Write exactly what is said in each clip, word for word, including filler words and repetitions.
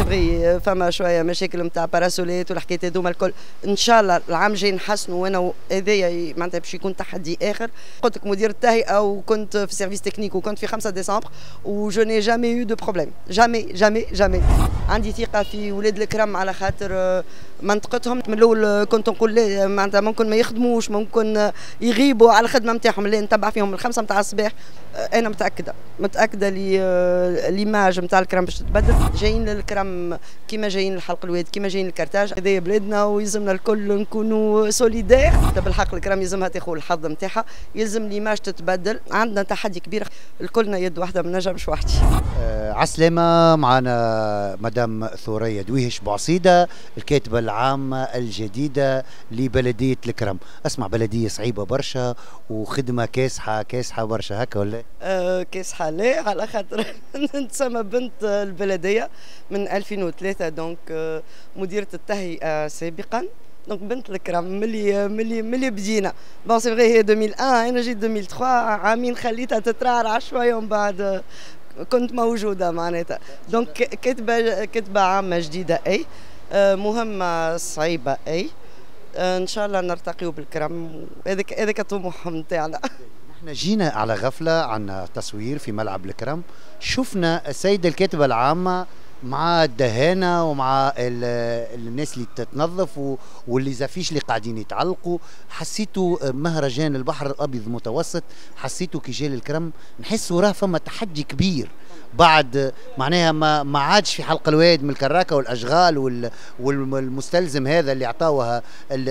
فغي فما شويه مشاكل نتاع باراسوليت والحكايات هذوما الكل. ان شاء الله العام الجاي نحسنوا، وانا هذايا معناتها باش يكون تحدي اخر. قلت لك مدير التهيئه وكنت في سيرفيس تكنيك وكنت في خمسة ديسمبر وجو ني جامي يو دو بروبليم، جامي جامي جامي. عندي ثقه في ولاد الكرم على خاطر منطقتهم من الاول كنت نقول لا معناتها ممكن ما يخدموش، ممكن يغيبوا على الخدمه نتاعهم اللي نتبع فيهم الخمسه نتاع الصباح. انا متاكده متاكده لي ليماج نتاع الكرم باش تتبدل. جايين للكرم كيما جايين لحلق الواد، كيما جايين للكرتاج. هذايا بلادنا ويلزمنا الكل نكونوا سوليدير. بالحق الكرم يلزمها تاخذ الحظ نتاعها، يلزم ليماج تتبدل. عندنا تحدي كبير، الكلنا يد واحده ما نجمش وحدي. آه عسلامة. معنا مدام ثوريا دويهش بوعصيدة، الكاتبة العامة الجديدة لبلدية الكرم. اسمع بلدية صعيبة برشا وخدمة كاسحة كاسحة برشا، هكا ولا؟ آه كاسحة لا، على خاطر نتسمى بنت البلدية من ألفين وثلاثة، دونك آه مديرة التهيئة سابقا، دونك بنت الكرم ملي ملي ملي بدينا. بون سي فغي هي ألفين وواحد، انا جيت ألفين وثلاثة، عامين خليتها تترعرع شوية ومن بعد كنت موجودة معناتها. دونك كتبة كتبة عامة جديدة اي، آه مهمة صعيبة اي، آه ان شاء الله نرتقيوا بالكرم. هذاك هذاك الطموح نتاعنا. احنا جينا على غفلة عن تصوير في ملعب الكرم، شفنا السيدة الكاتبة العامة مع الدهانة ومع الناس اللي تتنظف واللي زافيش اللي قاعدين يتعلقوا. حسيتوا مهرجان البحر الابيض المتوسط، حسيتوا كي جاي الكرم نحس وراه فما تحدي كبير بعد معناها ما ما عادش في حلق الواد من الكراكه والاشغال والمستلزم هذا اللي عطاوها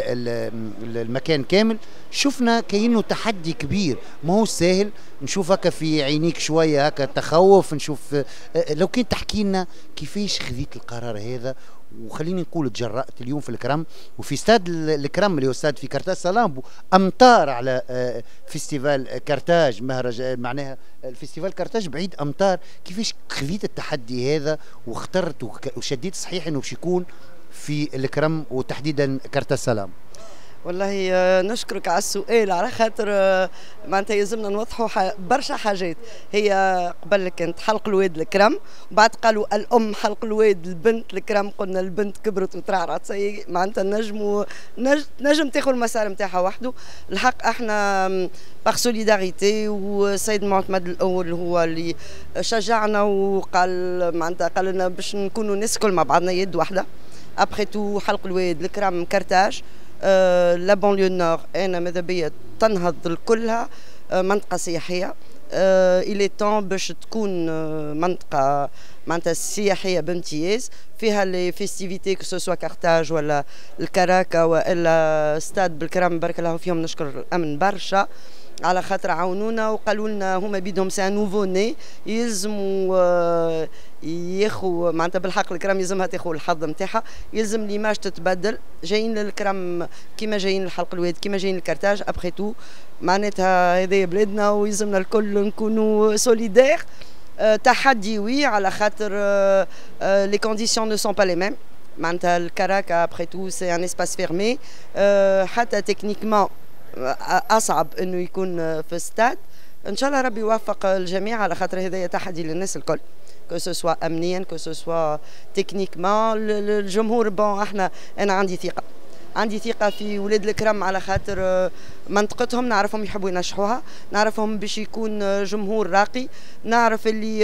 المكان كامل. شفنا كأنه تحدي كبير، ما هو سهل. نشوف هكا في عينيك شويه هكا تخوف، نشوف لو كنت تحكي لنا كيفاش خذيت القرار هذا. وخليني نقول تجرأت اليوم في الكرم وفي استاد الكرم اللي هو استاد في كارتاج سالامبو، امطار على فيستيفال كارتاج مهرجان، معناها الفيستيفال كارتاج بعيد امطار. كيفاش خذيت التحدي هذا واخترت وشديت صحيح انه باش يكون في الكرم وتحديدا كارتاج سالامبو؟ والله نشكرك على السؤال، على خاطر معناتها يلزمنا نوضحوا برشا حاجات. هي قبل كانت حلق الواد الكرم، وبعد قالوا الام حلق الواد البنت الكرم، قلنا البنت كبرت وترعرعت معناتها نجموا نج نجم تاخذ المسار نتاعها وحده. الحق احنا باغ سوليداريتي، والسيد المعتمد الاول هو اللي شجعنا وقال معناتها قال لنا باش نكونوا ناس الكل مع بعضنا يد واحده. ابخي تو حلق الواد الكرم كرتاج، أه لا بونليو نور انا ماذا بيا تنهض كلها أه منطقه سياحيه. أه الي طون باش تكون أه منطقه معناتها سياحيه بامتياز، فيها لي فيستيفيتي كو سوسوا كارتاج ولا الكراكا والا ستاد بالكرم. بارك الله فيهم، نشكر الامن برشا على خاطر عاونونا وقالوا لنا هما بيدهم سي نوفو ني يلزموا آه ياخوا معناتها بالحق الكرم يلزمها تاخذ الحظ نتاعها، يلزم ليماج تتبدل. جايين للكرم كيما جايين لحلق الواد، كيما جايين للكرتاج. ابخي تو معناتها هذايا بلادنا ويلزمنا الكل نكونوا سوليدير. أه تحدي وي، على خاطر أه أه لي كونديسيون نو سون با لي ميم. معناتها الكراكا ابخي تو سي ان اسباس فيرمي، أه حتى تكنيكمون اصعب انه يكون في استاد. ان شاء الله ربي يوفق الجميع، على خاطر هذايا تحدي للناس الكل، كو سوسوا امنيا كو سوسوا تكنيكمون. الجمهور بون احنا انا عندي ثقه عندي ثقه في ولاد الكرم، على خاطر منطقتهم نعرفهم يحبوا ينجحوها، نعرفهم باش يكون جمهور راقي. نعرف اللي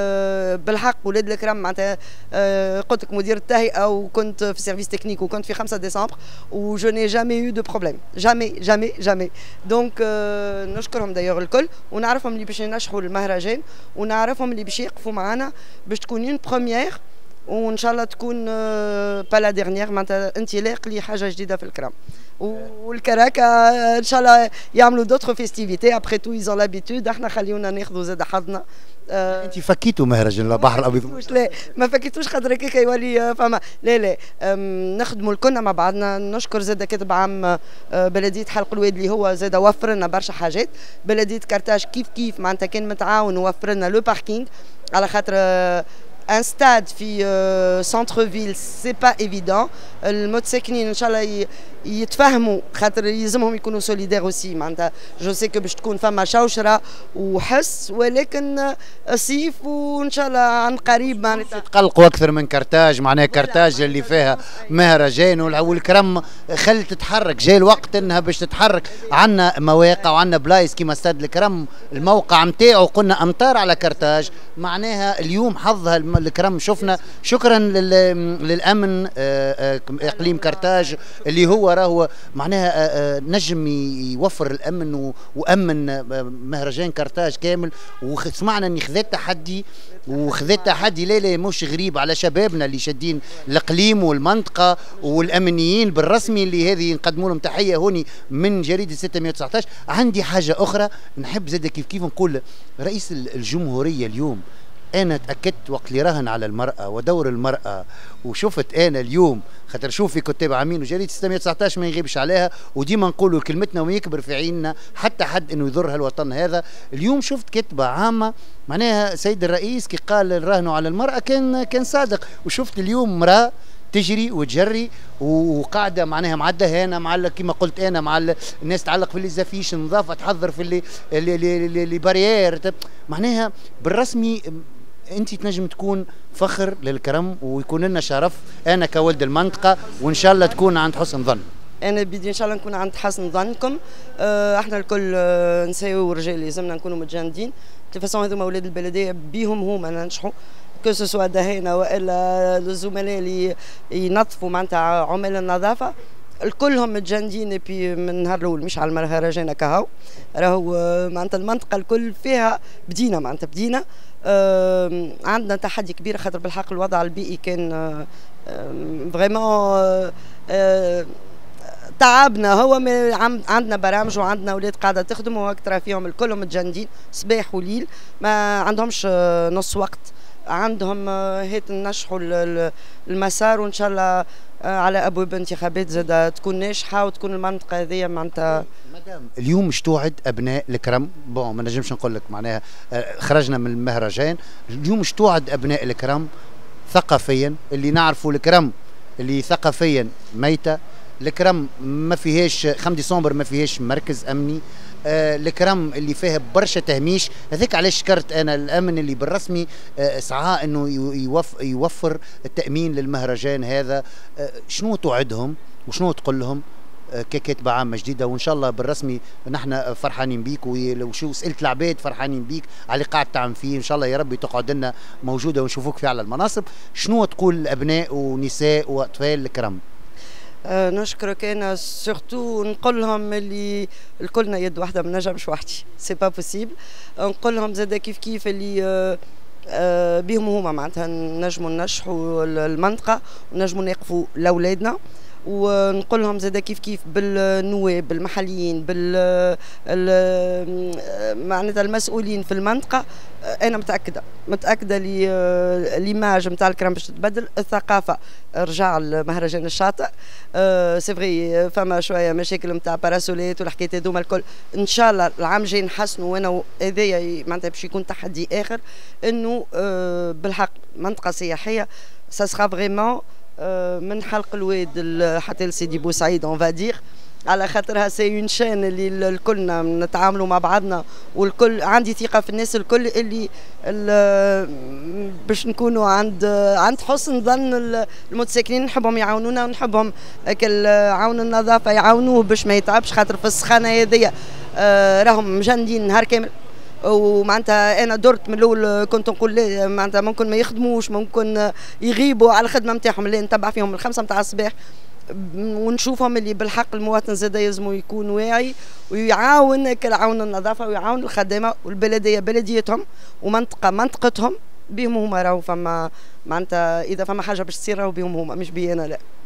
بالحق ولاد الكرم معناتها قلت لك مدير التهيئه وكنت في سيرفيس تكنيك وكنت في خمسة ديسمبر و جو ني جامي يو دو بروبليم، جامي جامي جامي. دونك نشكرهم دايوغ الكل، ونعرفهم اللي باش ينجحوا المهرجان، ونعرفهم اللي باش يقفوا معنا باش تكون اون بروميير، وان شاء الله تكون با لا ديرنيير معناتها انطلاق لحاجه جديده في الكرم. والكراكا ان شاء الله يعملوا دوتر فيستيفيتي ابخي تو ايزون لابيتود. احنا خليونا ناخذوا زاد حظنا. آه انت فكيتوا مهرجان البحر الابيض؟ لا ما فكيتوش، خاطر هكاك يولي فما لا لا نخدموا الكلنا مع بعضنا. نشكر زاد كاتب عام بلديه حلق الواد اللي هو زاد وفر لنا برشا حاجات. بلديه كرتاج كيف كيف معناتها كان متعاون ووفر لنا لو باركينغ، على خاطر ان ستاد في سنتر فيل سي با ايفيدون. المتساكنين ان شاء الله يتفاهموا خاطر يلزمهم يكونوا سوليدير اوسي معناتها جو سي كو باش تكون فما شوشره وحس ولكن صيف وان شاء الله عن قريب معناتها تقلقوا اكثر من كرتاج معناها كرتاج اللي فيها مهرجان والكرم خل تتحرك جاي الوقت انها باش تتحرك. عندنا مواقع وعندنا بلايص كيما استاد الكرم الموقع نتاعو قلنا امطار على كرتاج معناها اليوم حظها الكرم شفنا. شكرا للامن اقليم كرتاج اللي هو راهو معناها نجم يوفر الامن وامن مهرجان كرتاج كامل. وسمعنا ان خذات تحدي وخذات تحدي ليله مش غريب على شبابنا اللي شادين الاقليم والمنطقه والامنيين بالرسمي اللي هذه نقدموا لهم تحيه هوني من جريده ستمئة وتسعطاش. عندي حاجه اخرى نحب زاد كيف كيف نقول رئيس الجمهوريه اليوم انا تاكدت وقت اللي راهن على المراه ودور المراه وشفت انا اليوم خاطر شوف في كتاب عامين وجريده ستمئة وتسعطاش ما يغيبش عليها وديما نقولوا كلمتنا وما يكبر في عيننا حتى حد انه يضر هالوطن هذا. اليوم شفت كتبه عامه معناها سيد الرئيس كي قال راهنوا على المراه كان كان صادق. وشفت اليوم مراه تجري وتجري وقاعده معناها مع الدهانه مع كما قلت انا مع الناس تعلق في اللي نظافه تحضر في اللي اللي اللي باريير معناها بالرسمي. انت تنجم تكون فخر للكرم ويكون لنا شرف انا كولد المنطقه وان شاء الله تكون عند حسن ظن. انا بدي ان شاء الله نكون عند حسن ظنكم. اه احنا الكل اه نساء ورجال لازمنا نكونوا متجندين. الفاسون هذوما اولاد البلديه بيهم هما ننجحوا كو سوا دهينا والا الزملاء اللي ينظفوا معناتها عمال النظافه الكلهم متجندين. بي من النهار الاول مش على المهرجان كهو راهو معناتها المنطقه الكل فيها بدينا معناتها بدينا. آه عندنا تحدي كبير خاطر بالحق الوضع البيئي كان آه فريمون آه آه تعبنا. هو عندنا برامج وعندنا اولاد قاعده تخدم وهكا فيهم الكلهم متجندين صباح وليل ما عندهمش آه نص وقت عندهم آه هيك ننجحوا المسار وان شاء الله آه على ابواب انتخابات زاد تكون ناجحه وتكون المنطقه هذه معناتها. مدام اليوم مش توعد ابناء الكرم بون ما نجمش نقول لك معناها خرجنا من المهرجان اليوم مش توعد ابناء الكرم ثقافيا اللي نعرفوا الكرم اللي ثقافيا ميته. الكرم ما فيهاش خمسة ديسمبر ما فيهاش مركز امني. آه الكرم اللي فيها برشا تهميش. هذاك علاش شكرت انا الامن اللي بالرسمي آه سعى انه يوف يوفر التامين للمهرجان هذا. آه شنو توعدهم وشنو تقول لهم ككاتبه عامه جديده وان شاء الله بالرسمي نحن فرحانين بيك وشو سالت العباد فرحانين بيك على اللي قاعد تعمل فيه. ان شاء الله يا ربي تقعد لنا موجوده ونشوفوك في على المناصب. شنو تقول الابناء ونساء واطفال الكرم؟ أه نشكرك انا سورتو نقول لهم اللي الكلنا يد واحده ما نجمش وحدي سي با بوسيبل. نقول لهم زاد كيف كيف اللي أه أه بهم هما معناتها نجموا ننجحوا المنطقه ونجموا نوقفوا لاولادنا. ونقول لهم زاد كيف كيف بالنواب المحليين بال معناتها المسؤولين في المنطقه. انا متاكده متاكده لي ليماج نتاع الكرم باش تتبدل. الثقافه رجع المهرجان الشاطئ أه سي فري فما شويه مشاكل نتاع باراسوليت والحكايات هذوما الكل ان شاء الله العام الجاي نحسنوا. وانا هذايا معناتها باش يكون تحدي اخر انه أه بالحق منطقه سياحيه سا سخا فريمون من حلق الواد حتى لسيدي بوسعيد اون فادير على خاطرها سي اون شين اللي الكلنا نتعاملوا مع بعضنا والكل عندي ثقه في الناس الكل اللي باش نكونوا عند عند حسن ظن المتساكنين. نحبهم يعاونونا ونحبهم عون النظافه يعاونوه باش ما يتعبش خاطر في السخانه هذيا راهم مجندين نهار كامل. ومعناتها انا درت من الاول كنت نقول لا معناتها ممكن ما يخدموش ممكن يغيبوا على الخدمه نتاعهم اللي نتبع فيهم من الخمسه نتاع الصباح ونشوفهم اللي بالحق المواطن زاد يلزموا يكون واعي ويعاون كالعون النظافه ويعاون الخدامه والبلديه بلديتهم ومنطقه منطقتهم بهم هما راهو فما معناتها اذا فما حاجه باش تصير راهو بهم هما مش بي انا لا.